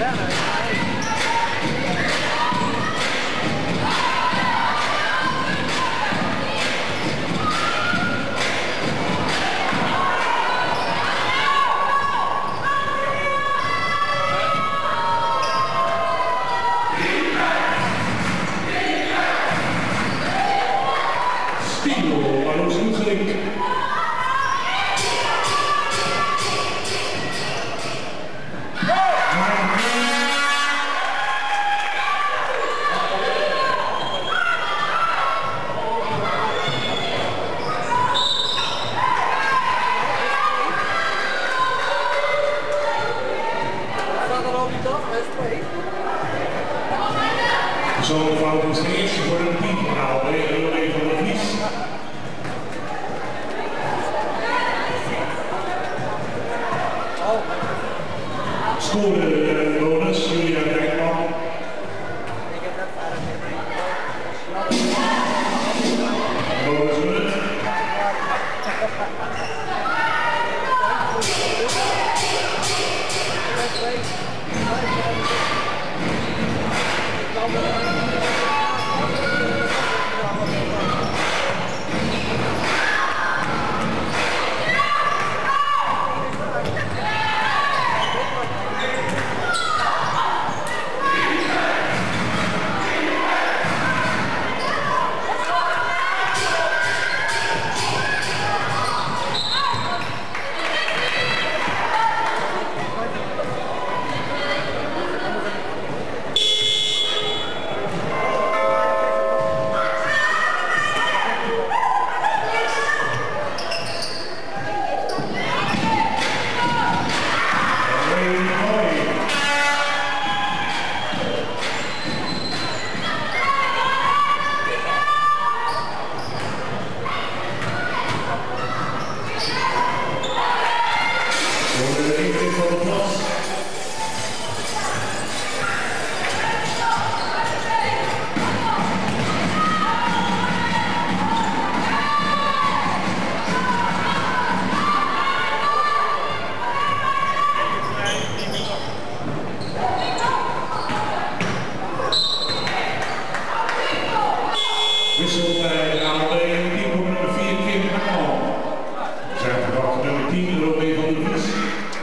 Zo'n fout is de eerste voor een team gehaald, René van der Vlies. Scoorde bonus, Julia Dijkman. Bonus minute. Wissel bij de ALB, team nummer 4, Kim Hakman. Zijn verwacht nummer 10, René van der Vlies.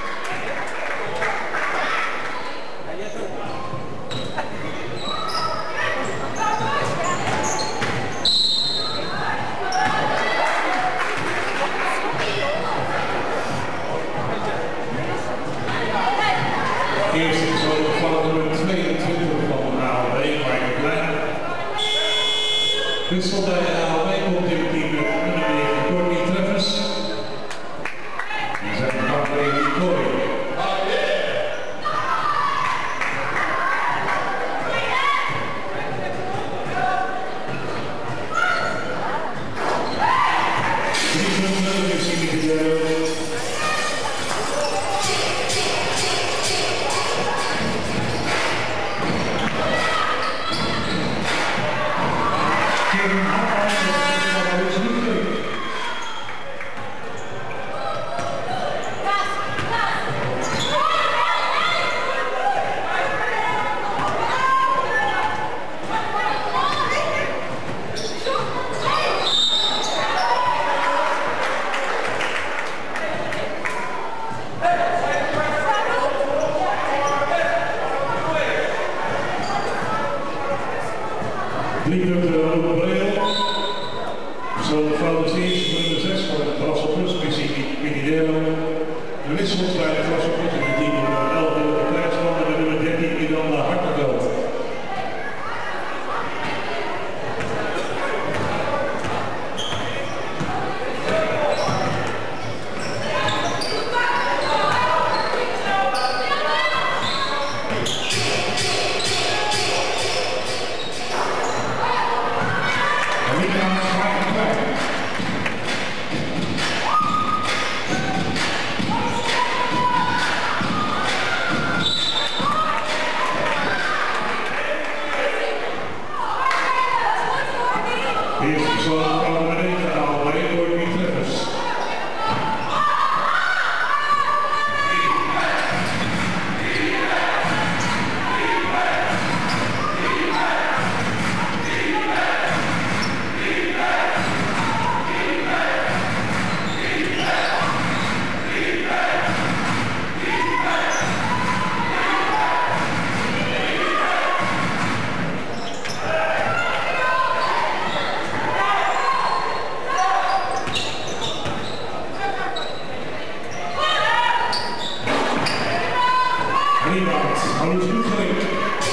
Eerst is over fout nummer 22 van de ALB, Michael Klein. Wissel bij de ALB komt in het team met nummer 9, Courtney Treffers. Die zijn verwacht bij Corey. Liefde de Breel. Zo'n fout is de eerste voor nummer 6 van de Brassel Plus missie Minidero. De wissel bij de Brassel Plus in het team nummer 11 de krijgsman en de nummer 13 Miranda Hartenveld. Luchtgericht.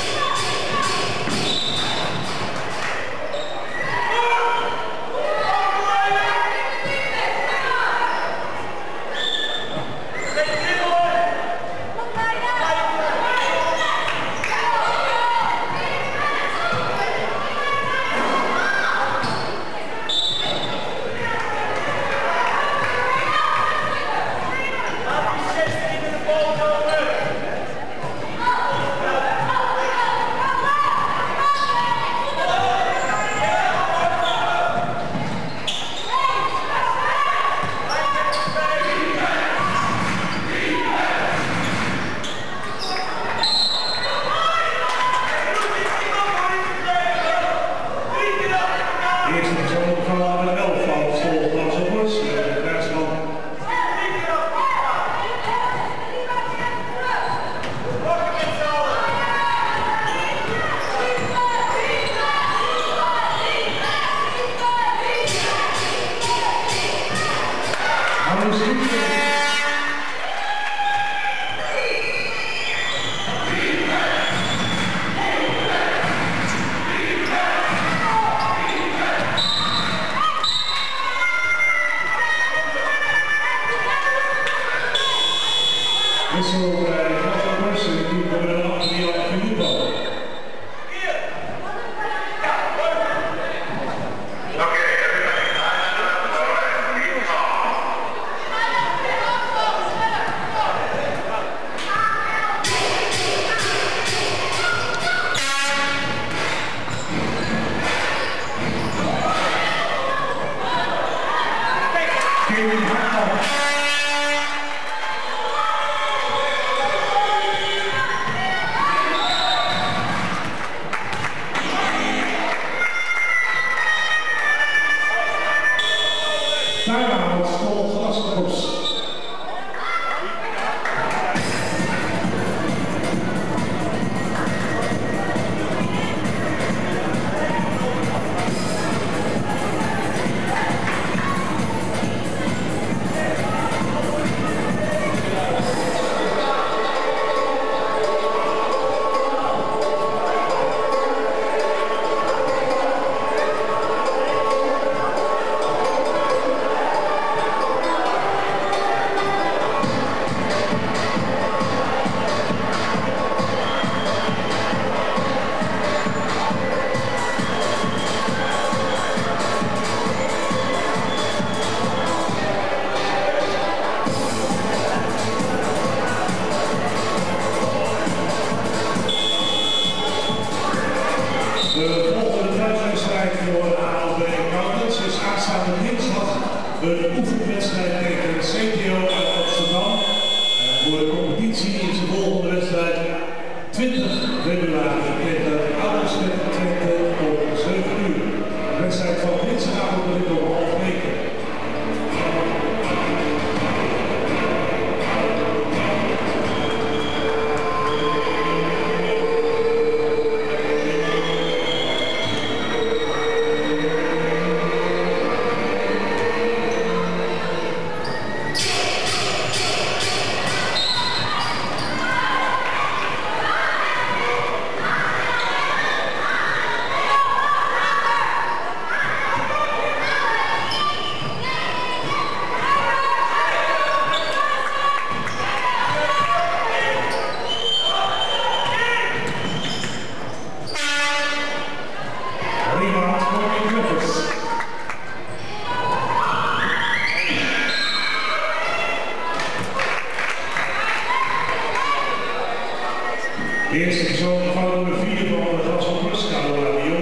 De eerste persoon van nummer 4 van de Grasshoppers, Carlo Radio.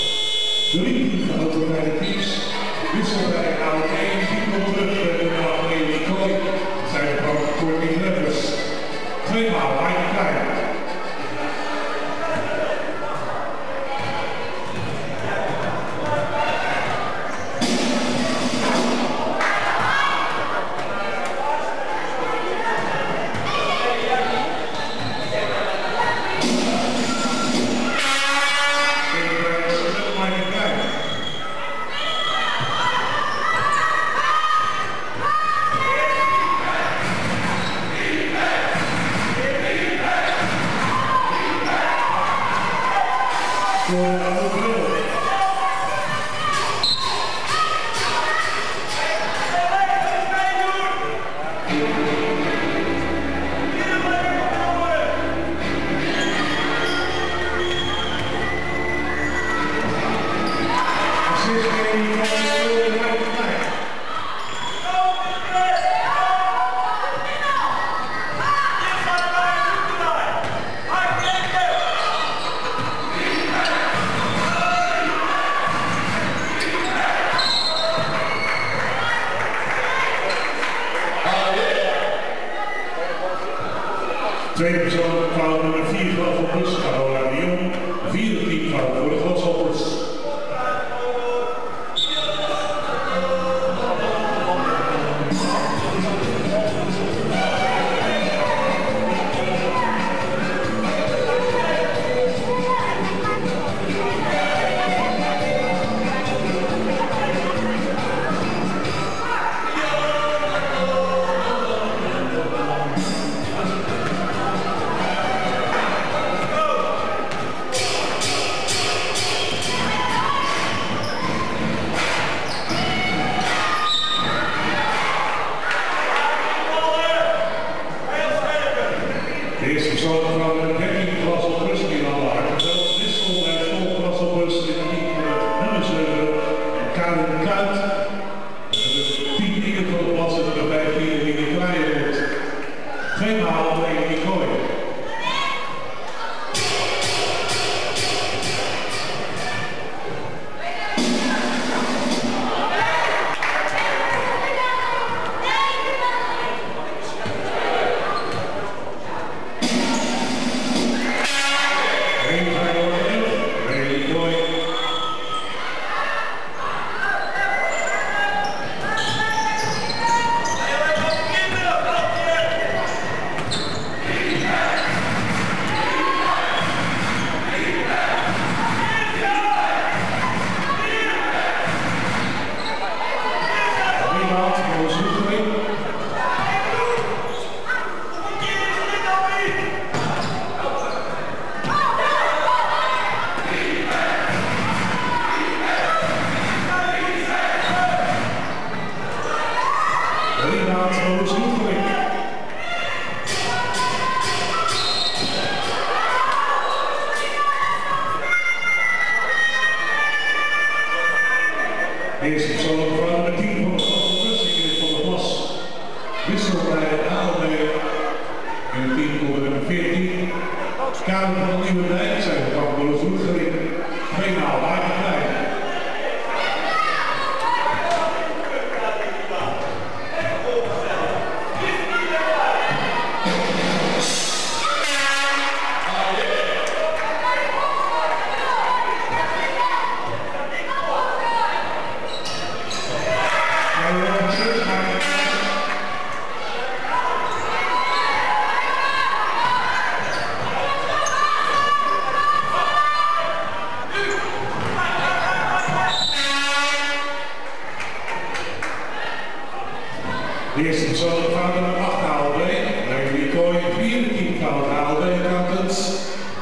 De liefde van de beide teams. Wissel bij AOT, Pico terug bij de nummer 1 Kooi. Zijn de van Courtney Levers. Tweemaal Mike Klein. Tweede persoon, fout nummer 4 van Bus, Carola de Jong. Vierde teamfout voor de Grasshoppers. De eerste persoon van de 13 Grasshoppers die aan de Hartenveld wissel en vol Grasshoppers in het team van het nummer 7 en Karin Kuit. De 10 dingen van de plaatsen er bij 4 die kleiner wordt. Tweemaal tegen die gooi. Eerste persoon van het team van de Grasshoppers, Ingrid van der Plas. Wissel bij het ALB in het team voor nummer 14. Kamer van de Nieuwe Dijk zijn van Boris Roetgering. Tweemaal Wagenklijn. De eerste persoon van nummer 8 ALB, Leonie Kooi, vierde teamfout ALB Accountants.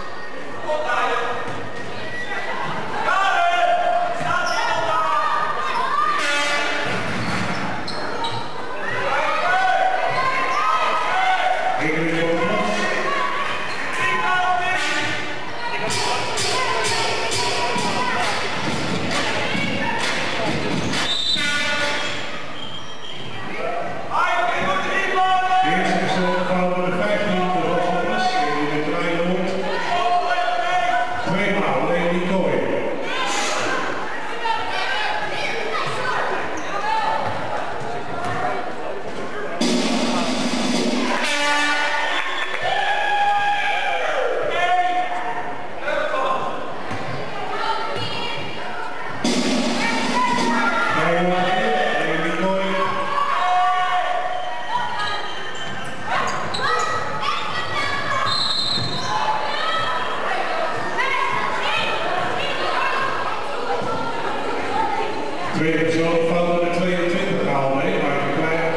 Tweede persoon van de 22 ALB, Mark Klein.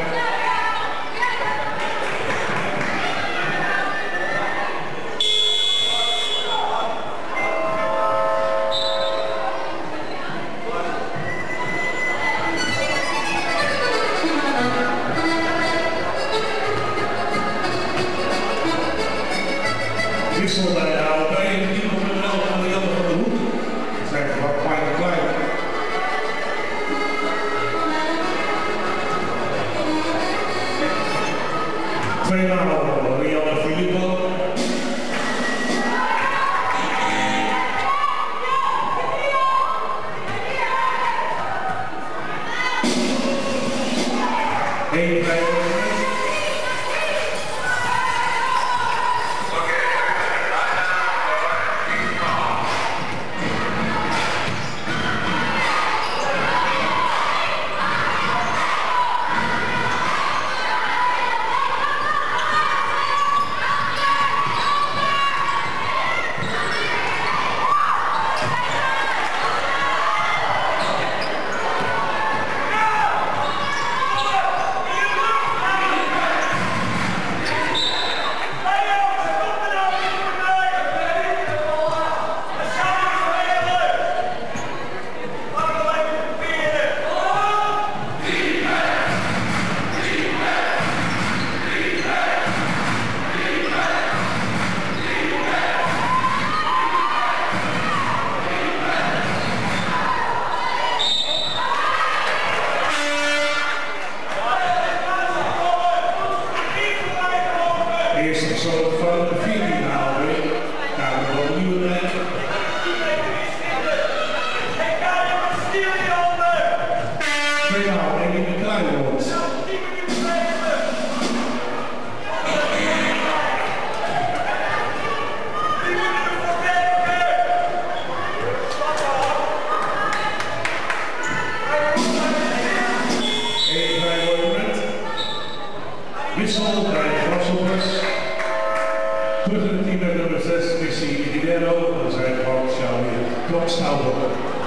Pinheiro, aan de zijde van Charlie Klokstouwer.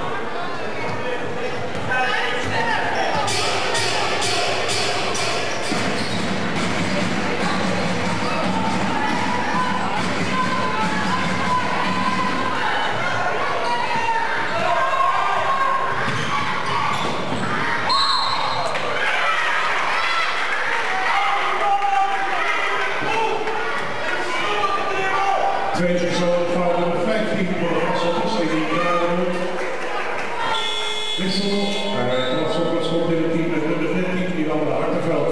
Tweede persoon van nummer 15 voor de Grashoppers, die draaien. Wissel, Grashoppers komt in het team met nummer 13, die dan de Hartenveld.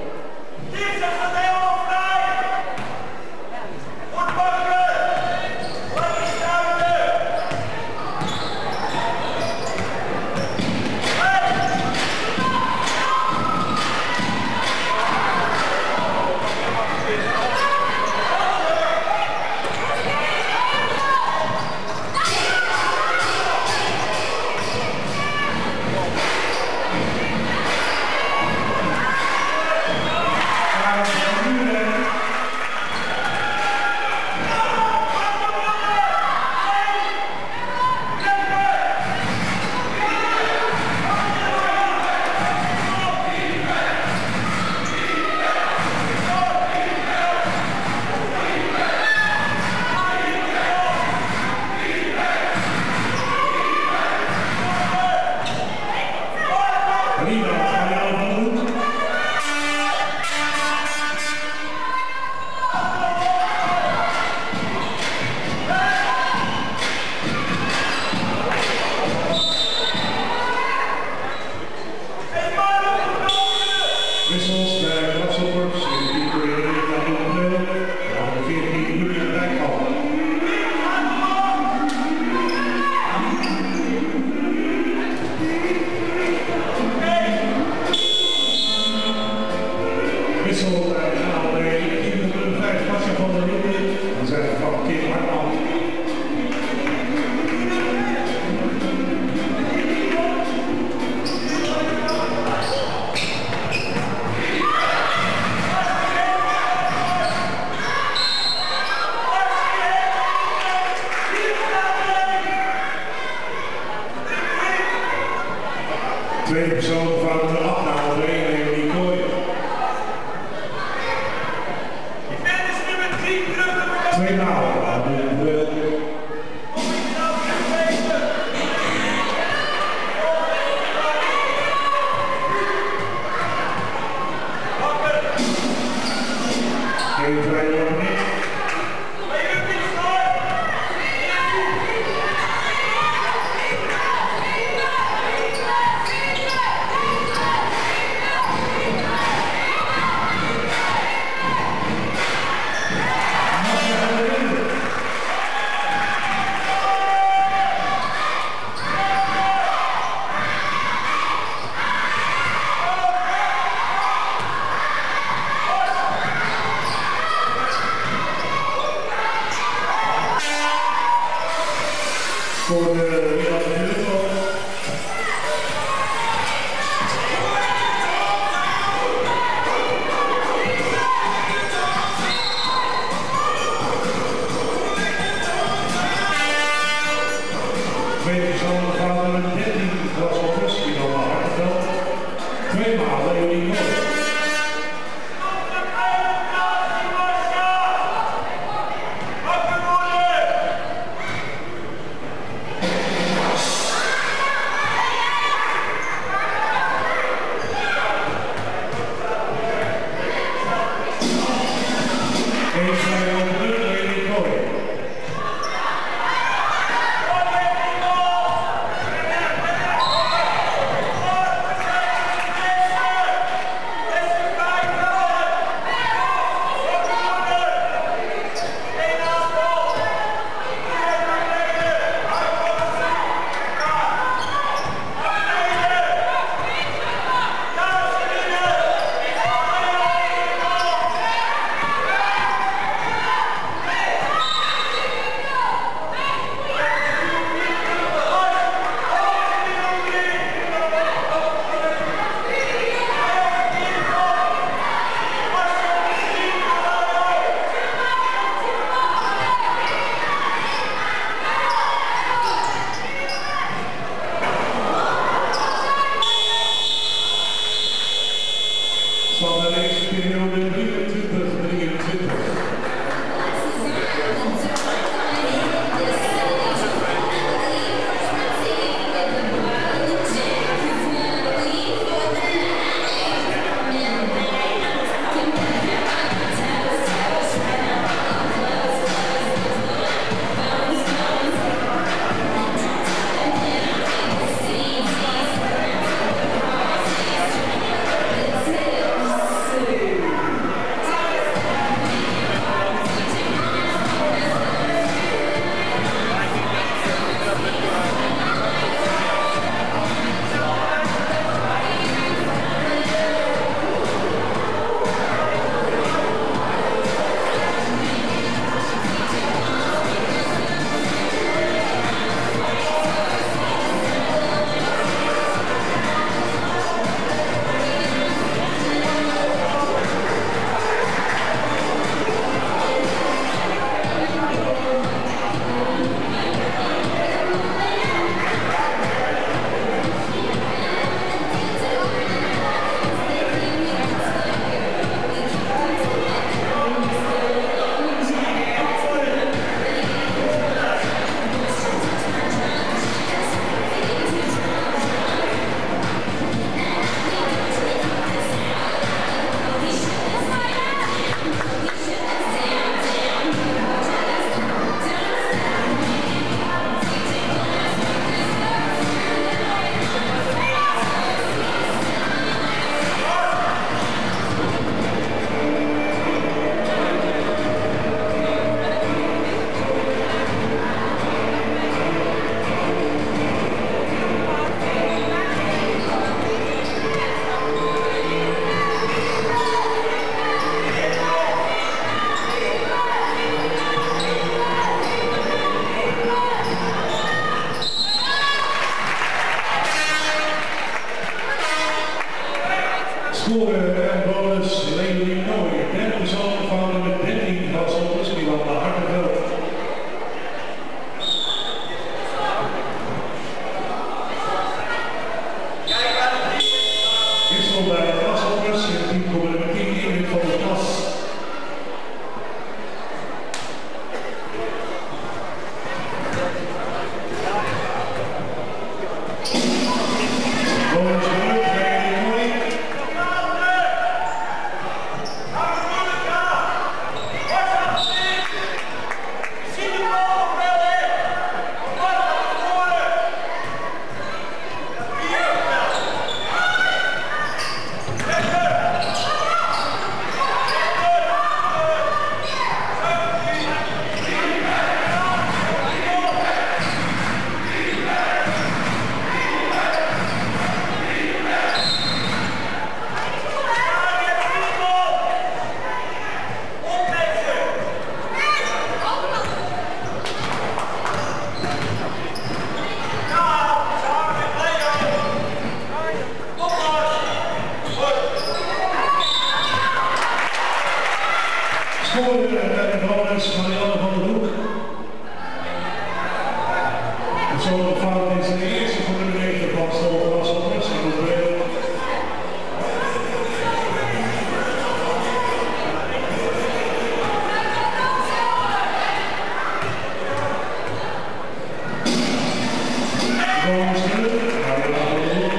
Wissels bij de Grashoppers, die proberen de naar de bril, dan de 14 minuten in de rijkal. Wissel bij de ALB, nummer 5, Pasja van der Linden, dan zijn we van Kim Hartman. Tweede persoon van de afname, Leonie Kooi. Tweemaal. Geen vrije loop niet. Voor de Milan de Hilton. Tweede persoon van nummer 13, Grashoppers, die dan naar Hartenveld. Tweemaal Leonie Kooi. Scoren en bonus Leonie Nooy. Derde persoon van met 13 grasshoppers, Milan Hartenveld. Wissel bij de grasshoppers in het team komen met 10 in van de klas. En bonus Marianne van der Hoek. Persoonlijke fout is de eerste voor de 9 van Stoel Grasshoppers en de bril. Bonus terug, Marianne van der Hoek.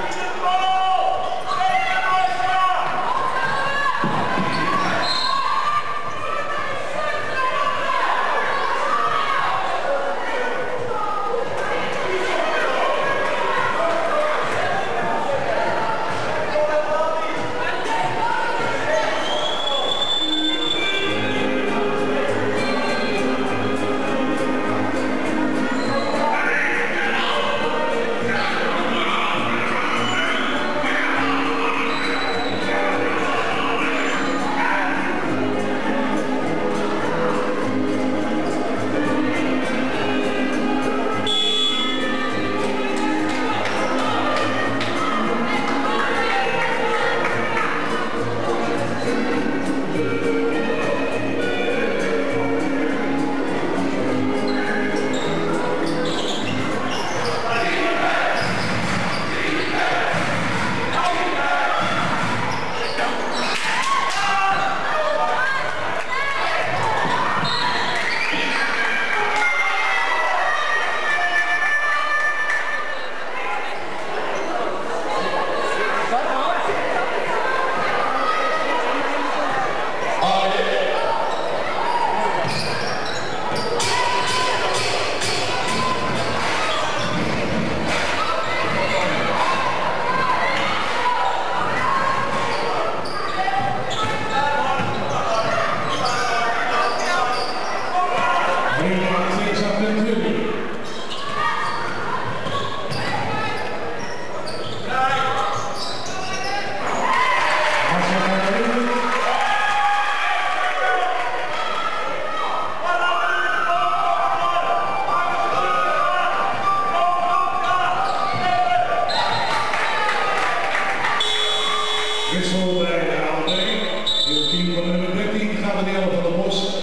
Wissel bij de ALB. In het team van nummer 13 gaat Danielle van der Bos.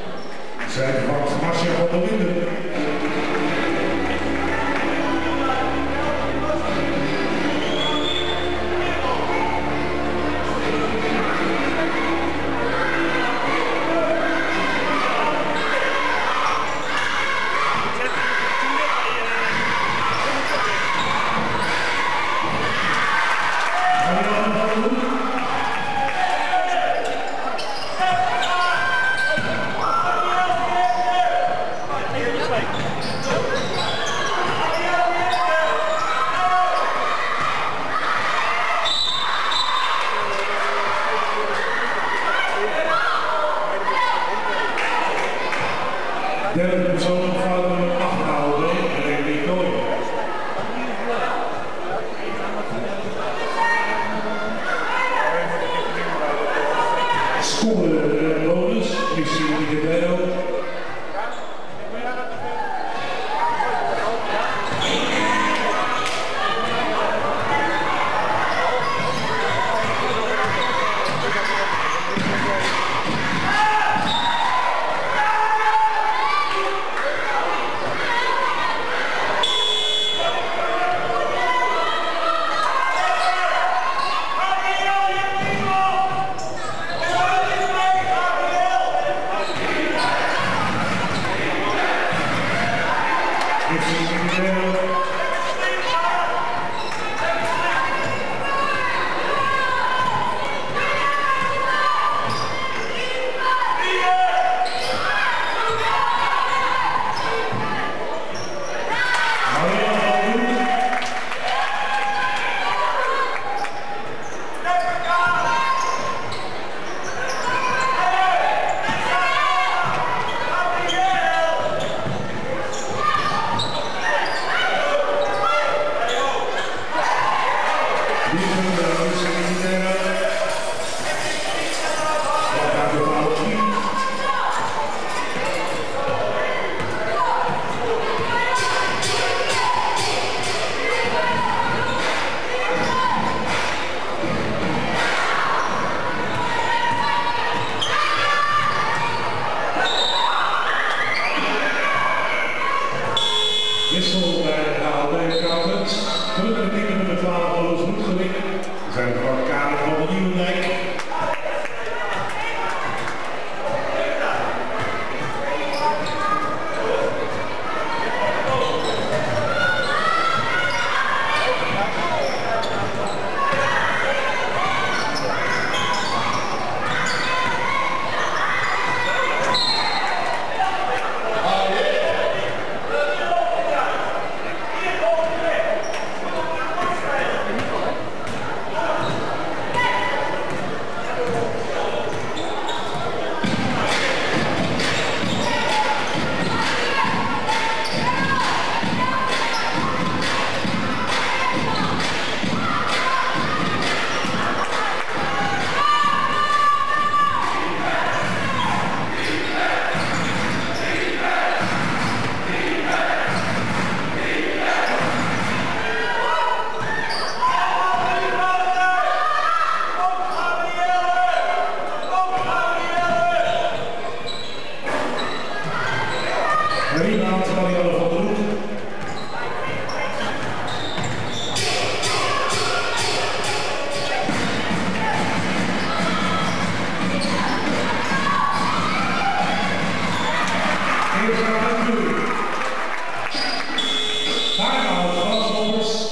Zij vervangt Marcia van der Linden. Wissel bij de ALB Coutens. Gelukkig de team nummer 12 Roos Roetgewink. We zijn van Kamer van de Nieuwendijk. Rebound van Marianne van der Hoek. Eerst aan het doen. Timeout Grasshoppers.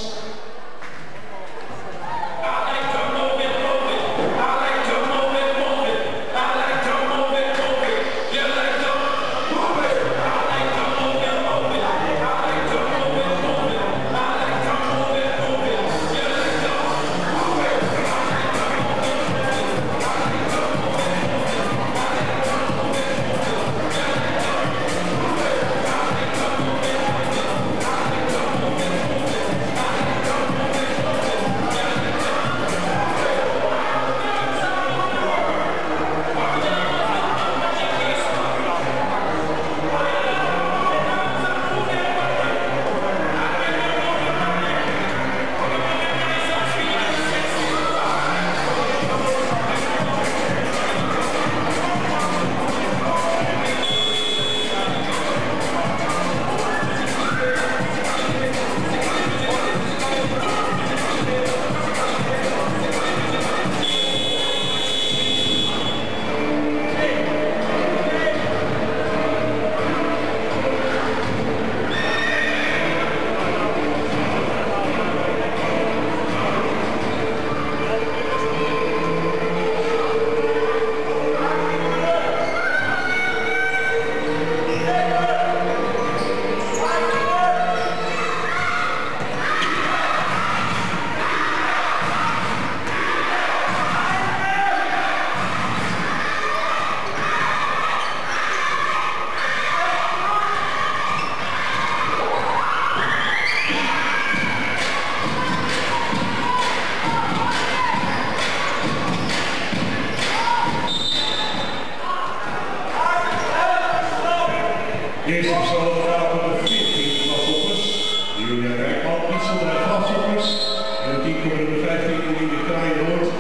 Eerst op zo'n graad nummer 14 Grasshoppers. Julia Rijkman, wissel bij Grasshoppers. En het team nummer 15 in de Kraaienoord.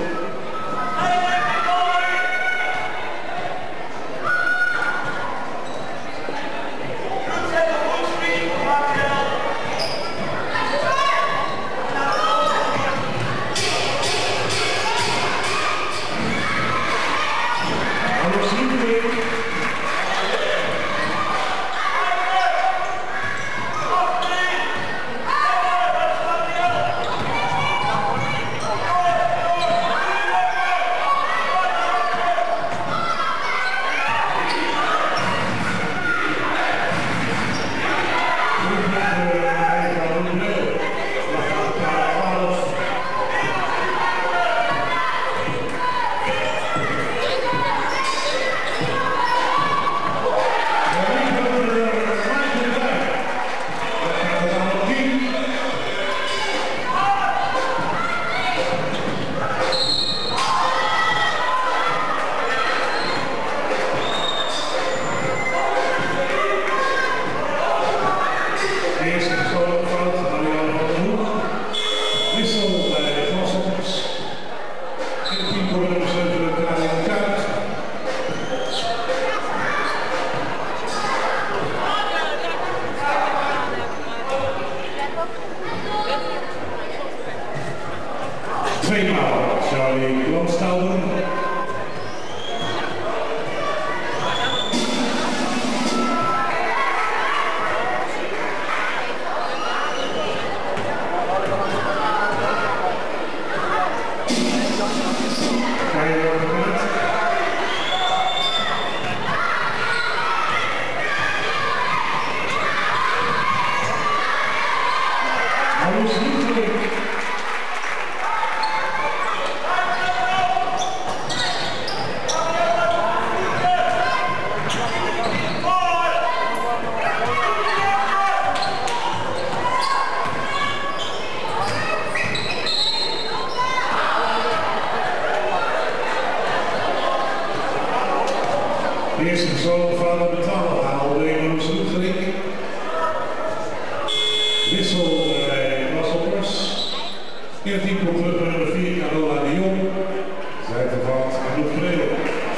bij Landstouwen. De eerste persoon van de 12 haalde in Roesloegerik. Wissel bij Grashoppers. In het team komt terug nummer 4 Carola de Jong. Zij vervangt Anouk Vreel.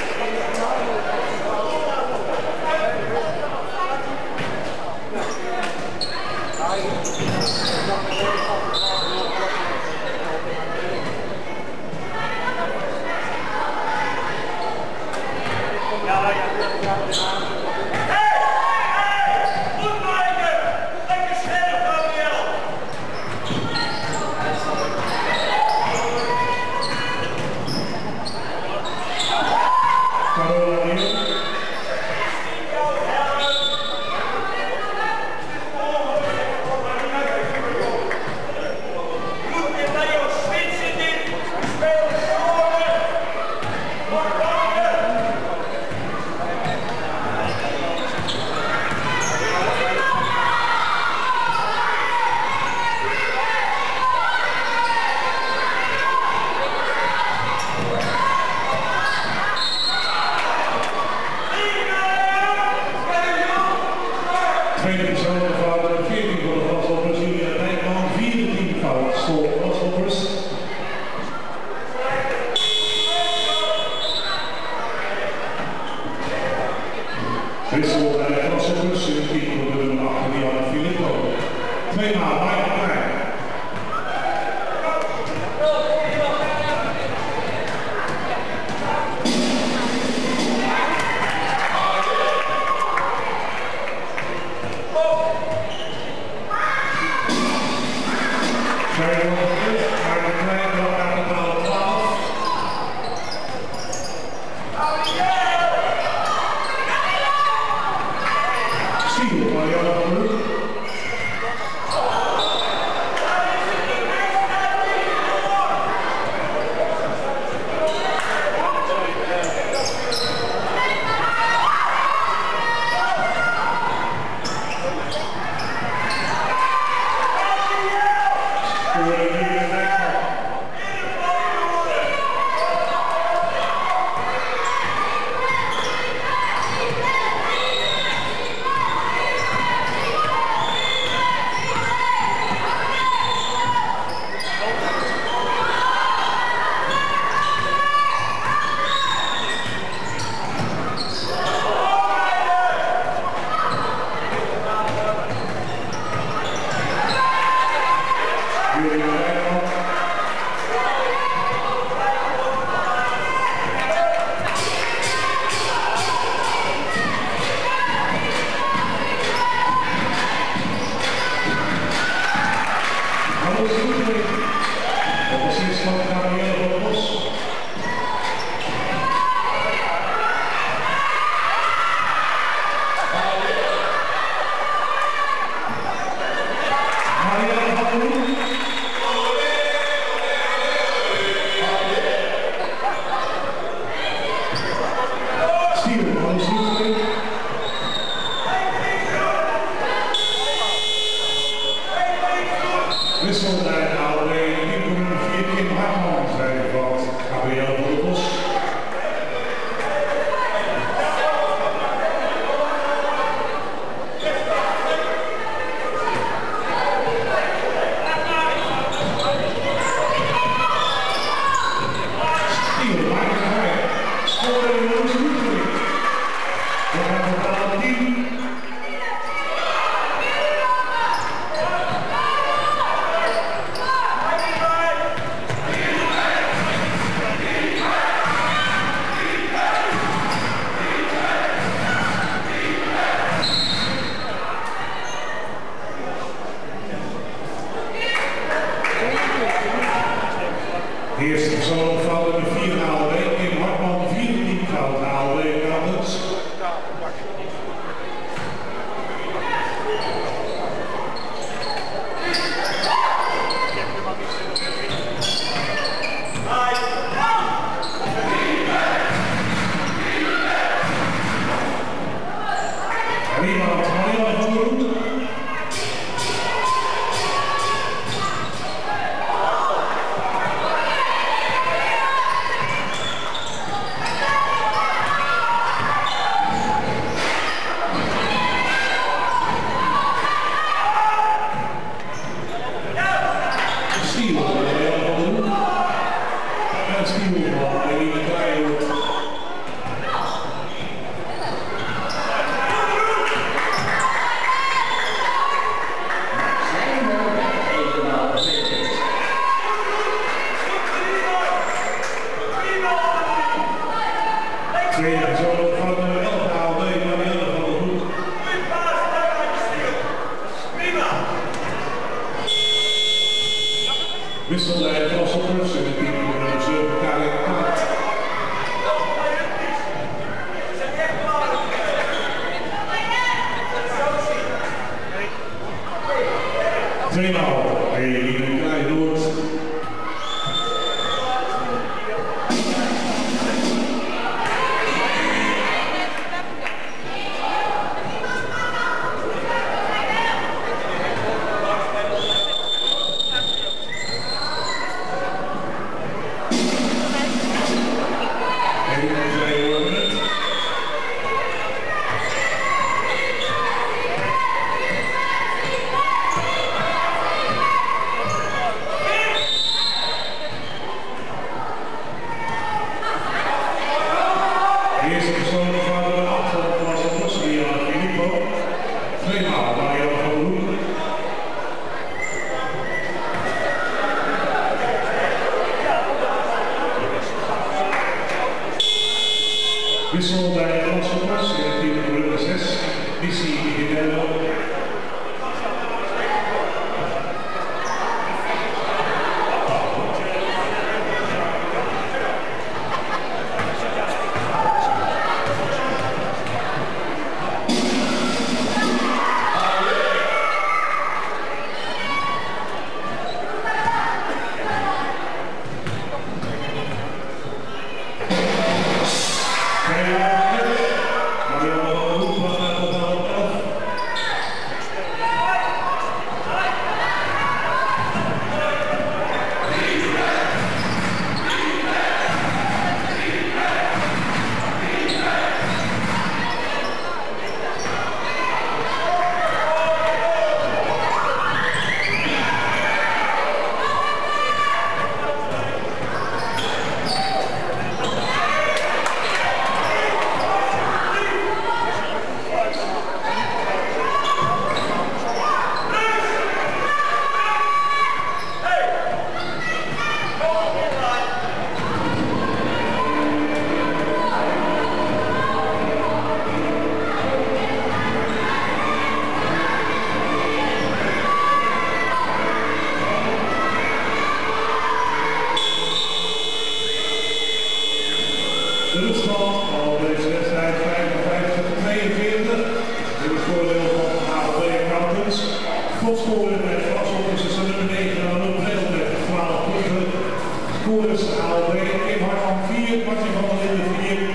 Tweede persoon van de 14 voor de Grashoppers, Julia Dijkman, vierde teamfout, Stol Grashoppers. Wissel bij de Grashoppers, in het team voor de nummer 8, Diana Filippo. Tweemaal Michael Klein. Wissel bij de oude nummer 4 Kim Hartman, zij van Gabrielle van der Bos. Stiel, Maarten Heij, scoorde in Roos Roeselijk. We gaan voor het alle team. Eerste persoon van de 4 ALW, Kim Hartman, 4 teamfout ALW Accountants. Rebound, Marianne van der Hoek. Wisselleider van Soppers en het team nummer 7, Karin Kaart. Tweemaal, Eline Kleinoord. Eerste persoon van de afstand was het Rosalia Filippo. Tweemaal Marianne van der Hoek. Wissel bij de Rossopers in het team nummer 6, Missy Igidello. De ruststand van deze wedstrijd 55-42 in het voordeel van ALW Accountants. Topscorer met Grasshoppers is de nummer 9 aan de Nederland 12 punten. Scorers ALW, Kim Hartman 4, Martin van der Linden 4.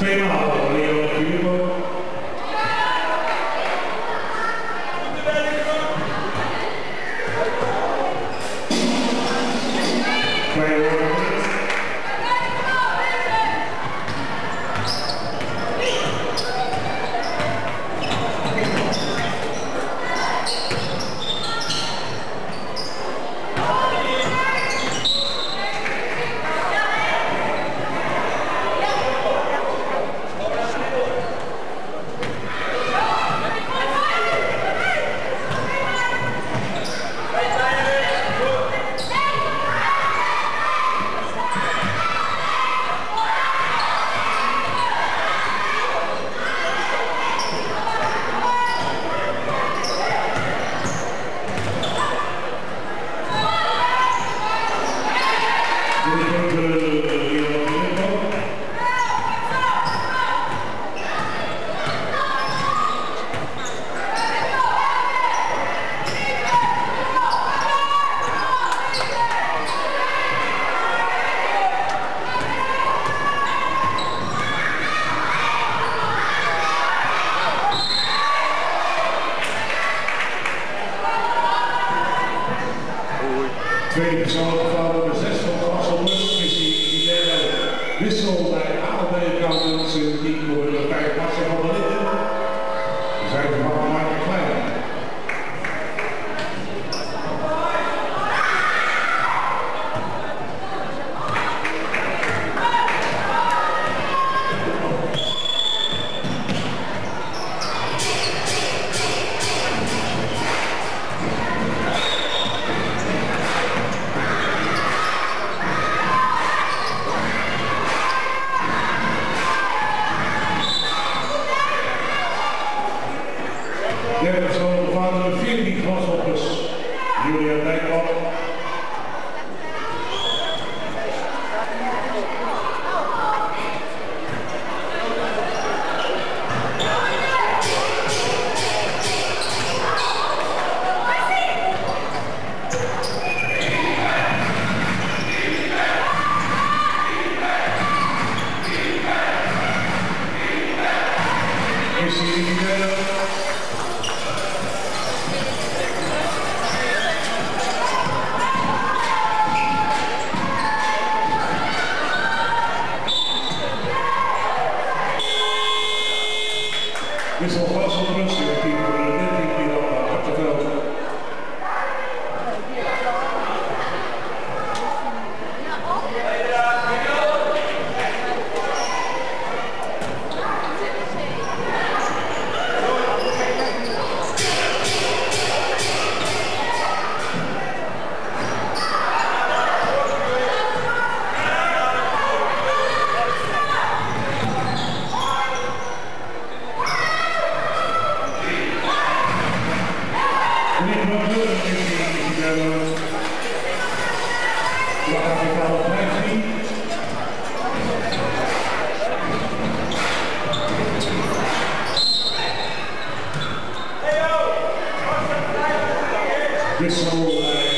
Tweemaal Leo Filippo. Tweede persoonlijke fout, de 6 van Vasselbus, missie wissel bij ALB-accountants, die voor de 5 Marcel van der Linden. We zijn er van Mark Klein. Derde persoon van de 14 Vasselbus, Julia Dijkman. Wissel Vasselbus, die team voor de 13 die dan naar Hartenveld. Wissel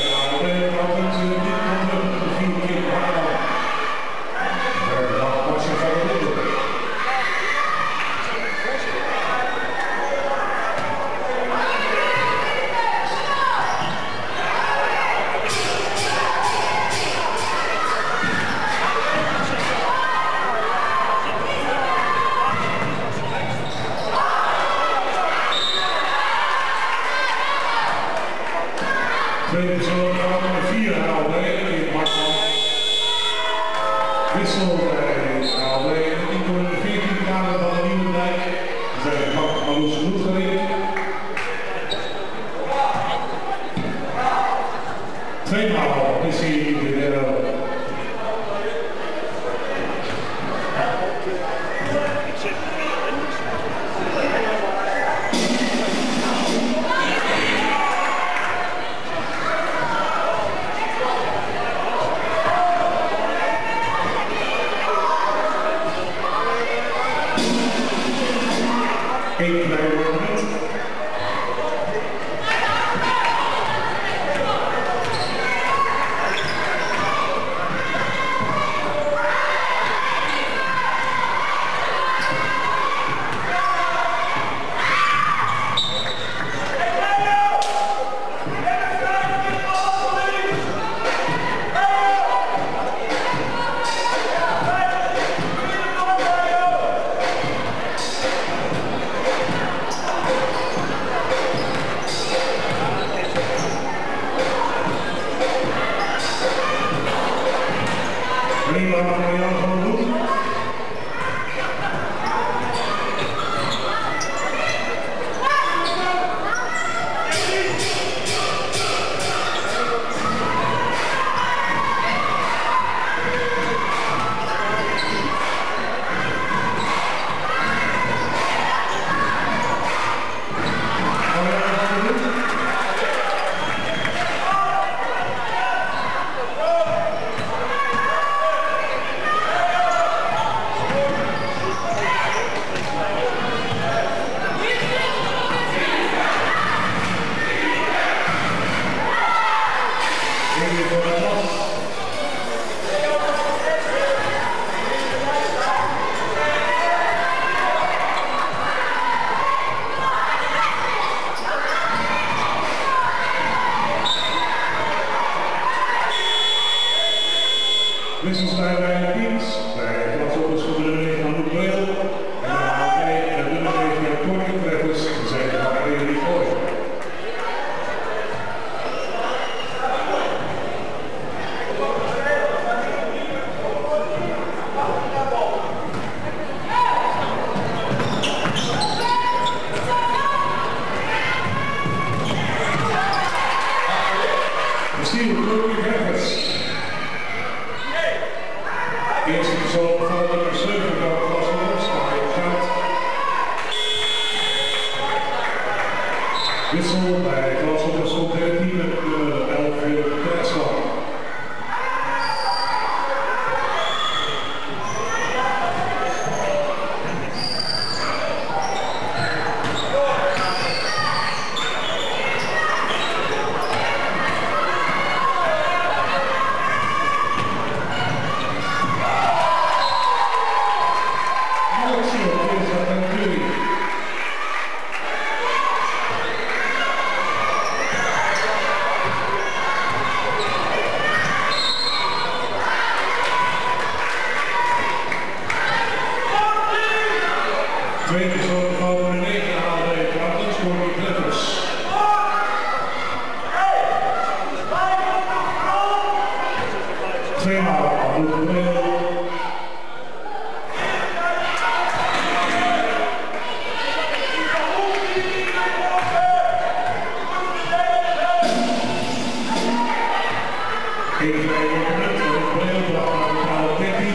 tweede persoon van nummer 4 ALB, Markman. Wissel bij ALB, die voor de 14 kamer van de Nieuwe Dijk. Ze zijn Marloes genoeg gereden. Tweemaal is hij in de derde. Rima van Jan van der Hoek. Wisselstrijd bij de teams, bij de klasopers van de nummer 9 van Loek Beel en daarna bij de nummer 9 van Koning Treffers, de zijde van Arena Gooi. Koning Treffers. Eerste persoon van de nummer 7 van de klasopers, Marijn Goud. Wissel bij klasopers op 13 met nummer 11 voor Tesla. Tweede persoon van nummer 9 haalde Koning Treffers. Tweemaal aan Loek Beel. Even bij de minuut van Loek Beel bracht naar de kanaal 13.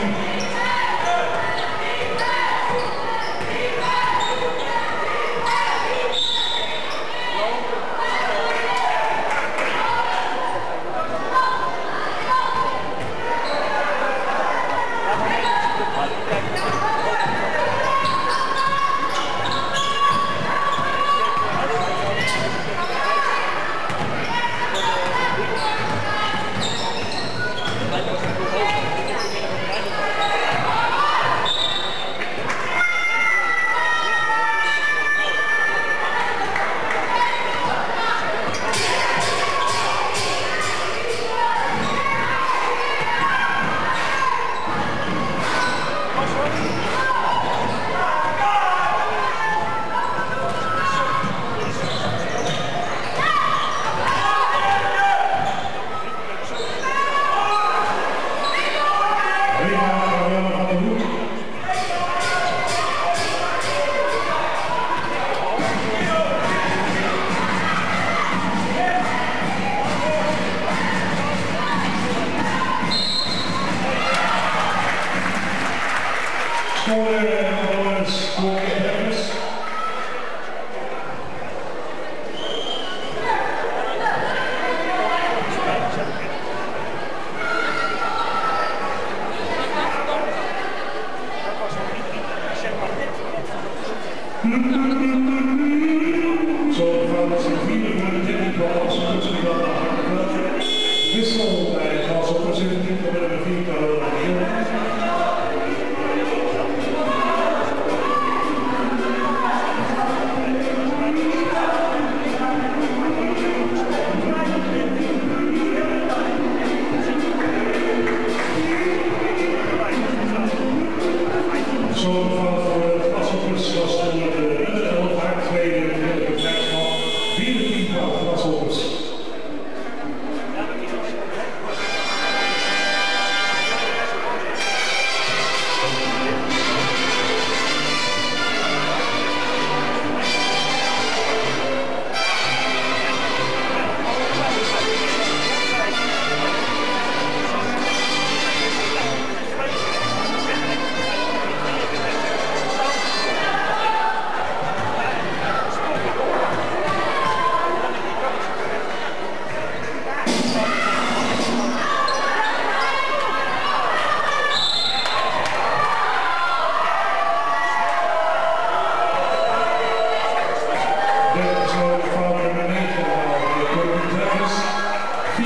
Zo van zijn vierde voor de 13 bal als een kussen dan naar de veld. Wissel bij het als op de 17 van de 4 Carolina Heel.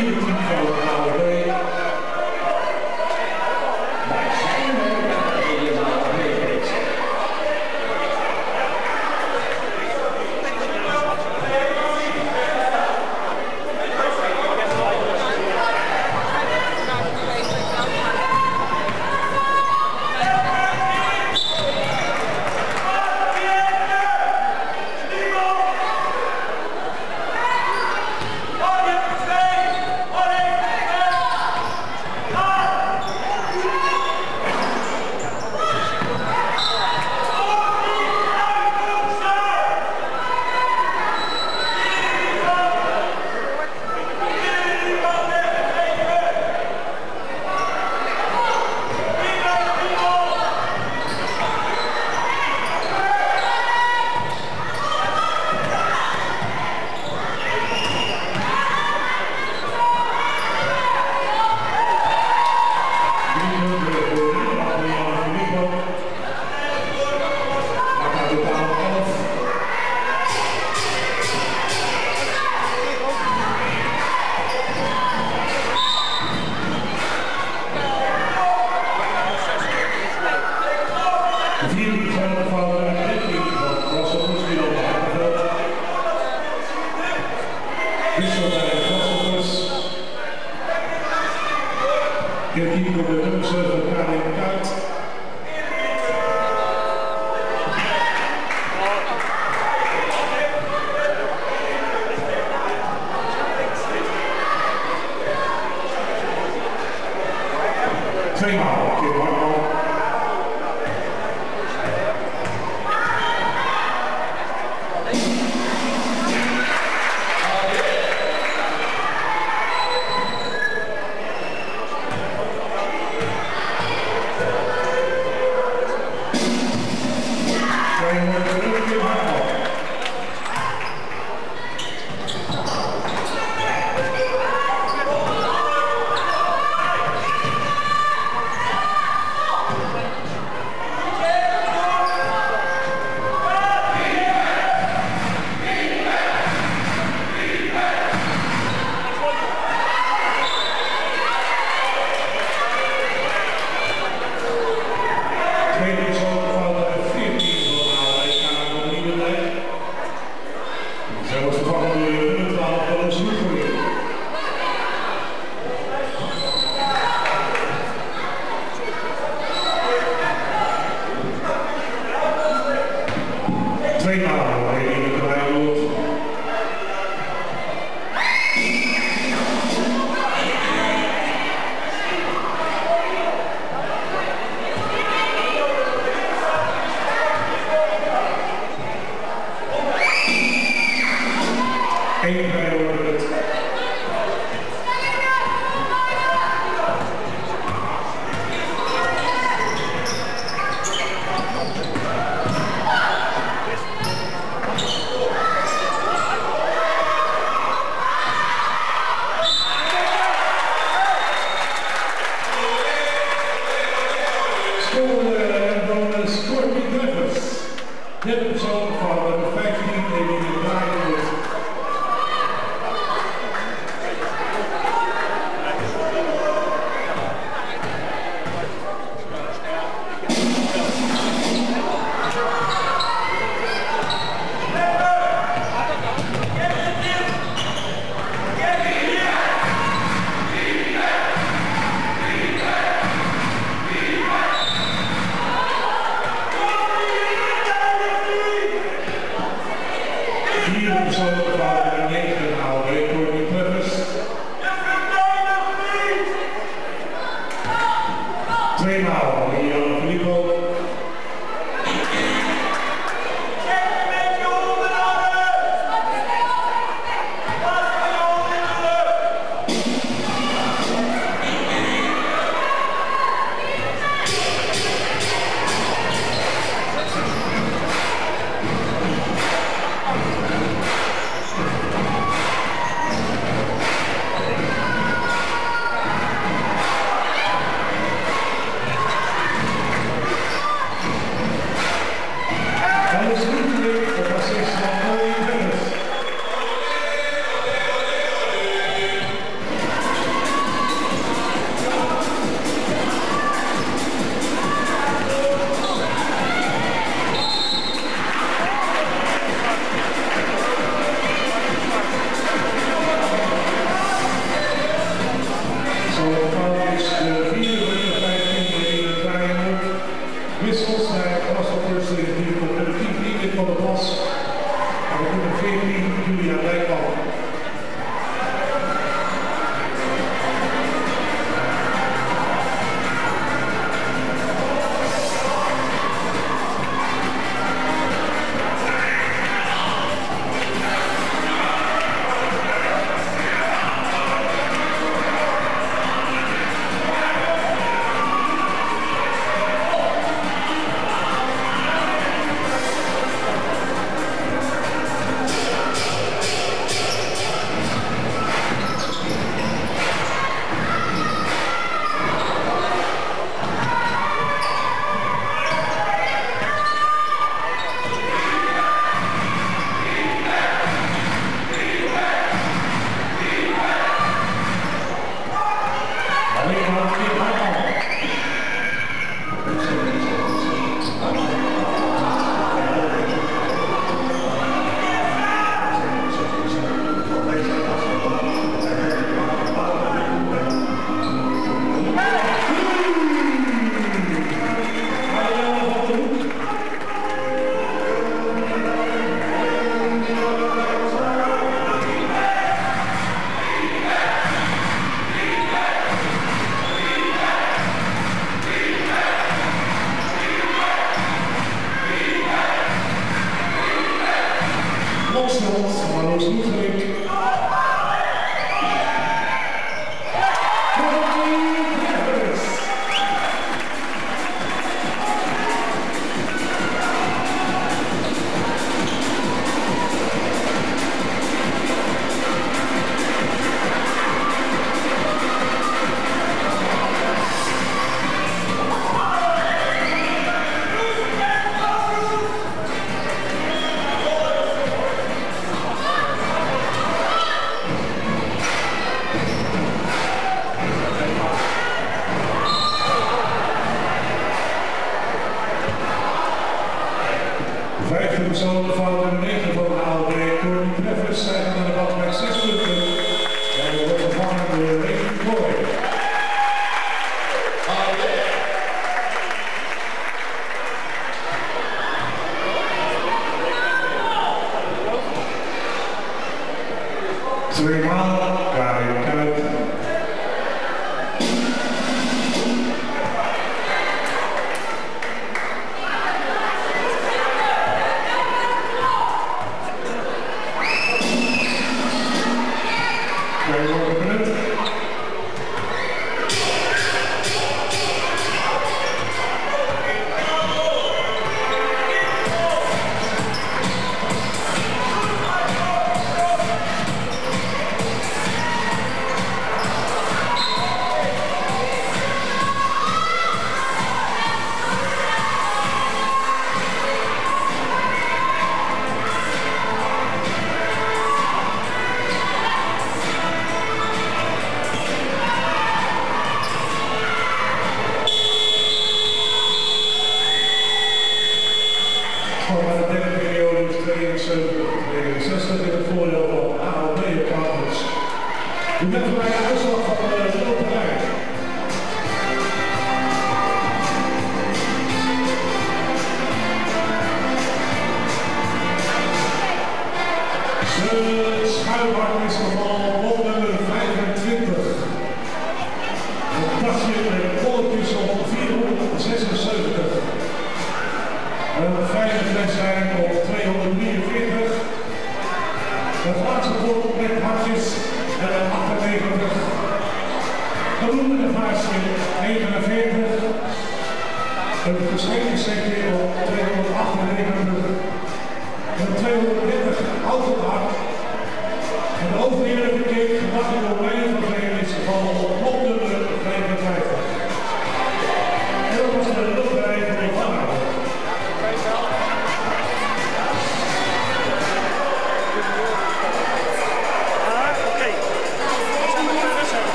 vierde team van de AOB. Wij zijn er met de regionale meegereeks.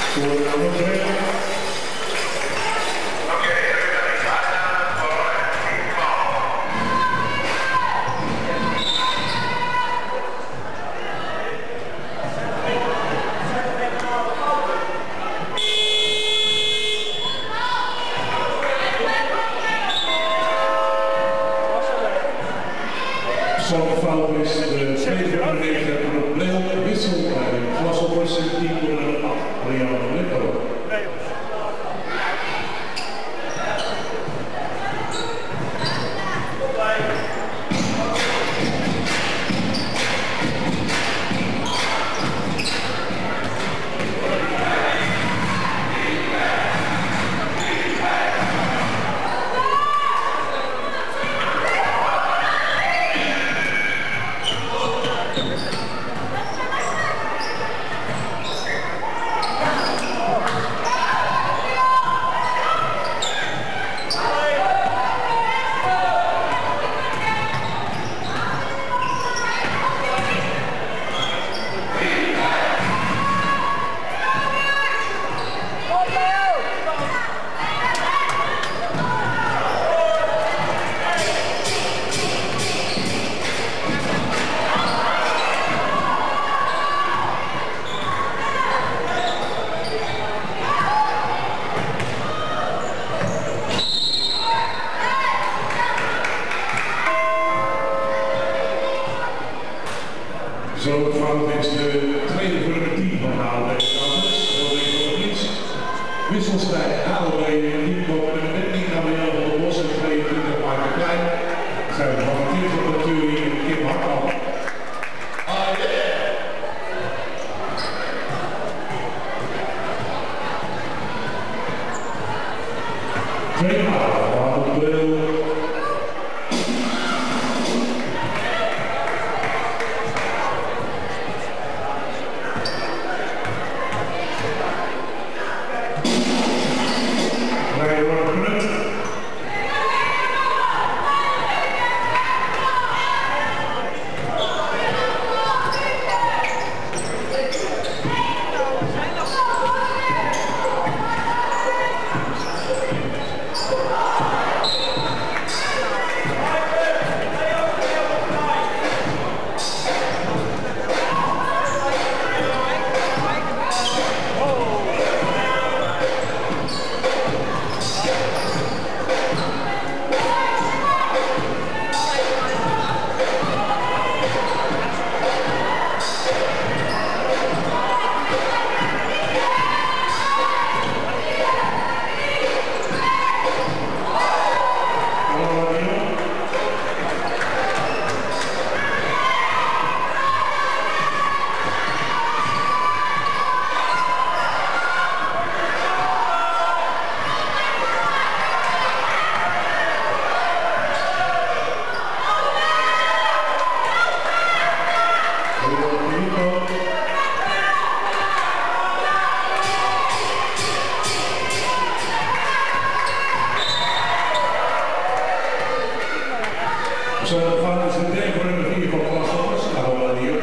Zo'n fout is de tweede verdediger van het Bleel wissel bij de klasseppers in team nummer 8, Rianne Lippo. Zo'n fout is de tweede voor de team van HLB. Wisselstrijd HLB en team komen met een netting naar Jan van der Bos en 22 Marken Klein. Zijn we van het team van de Tuur hier in Kim Hakkamp. Tweemaal van het Bleel. Zo'n fout is de derde voor nummer 4 van klasseppers. Nou, wel hier.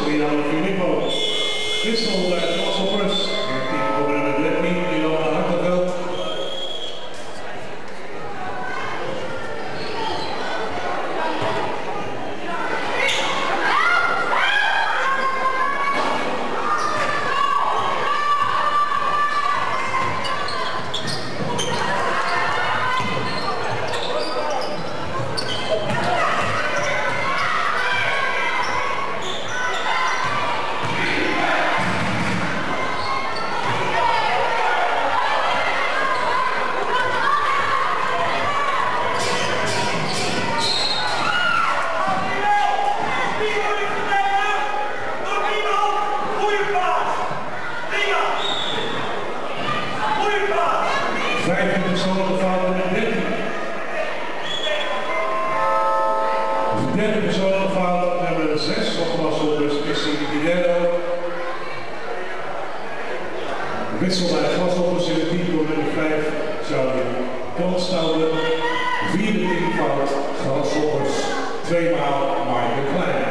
Mariano Filippo. Wissel bij Grasshoppers. Team voor nummer 13, Jolanda Hartenveld. Wissel bij Grasshoppers in het team voor nummer 5, Charlie Konstouwen. Vierde teamfout, Grasshoppers, 2 maal Maaike Klein.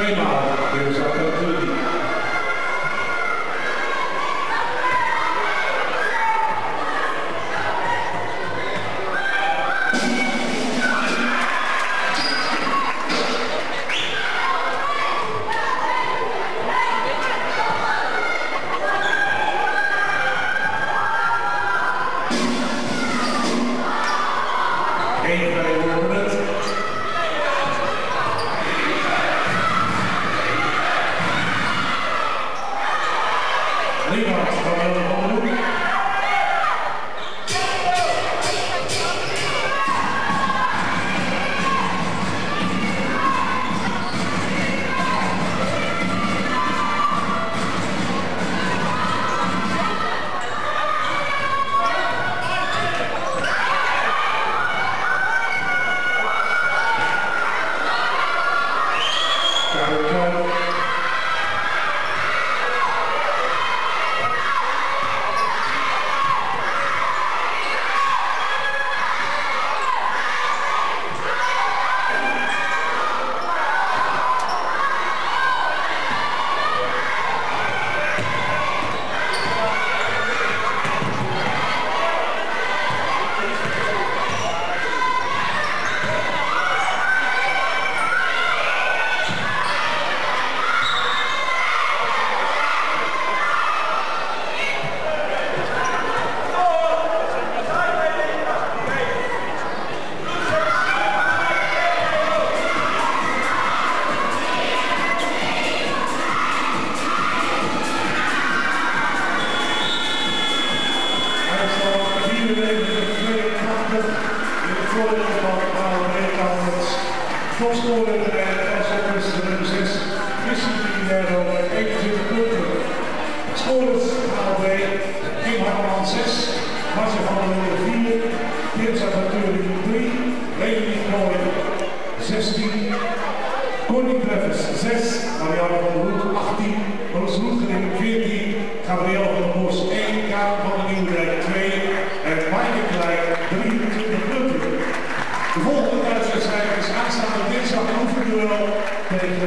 tweemaal. Dit is ook natuurlijk. Topscorer als de nummer 6, Christian Pinero met 21 punten. Scorers HLB, Kim Hartman 6, Marcia van der Linden 4, Tirza Natuurlijk 3, Leonie Knooi 16, Connie Treffers 6, Marianne van der Hoed 18, Roos Roetgering 14, Gabriel van der Bos 1, Karen van der Nieuwdijk 2 en Maaike Klein 23 punten. De volgende thuiswedstrijd is aanstaande dinsdag een oefenduel tegen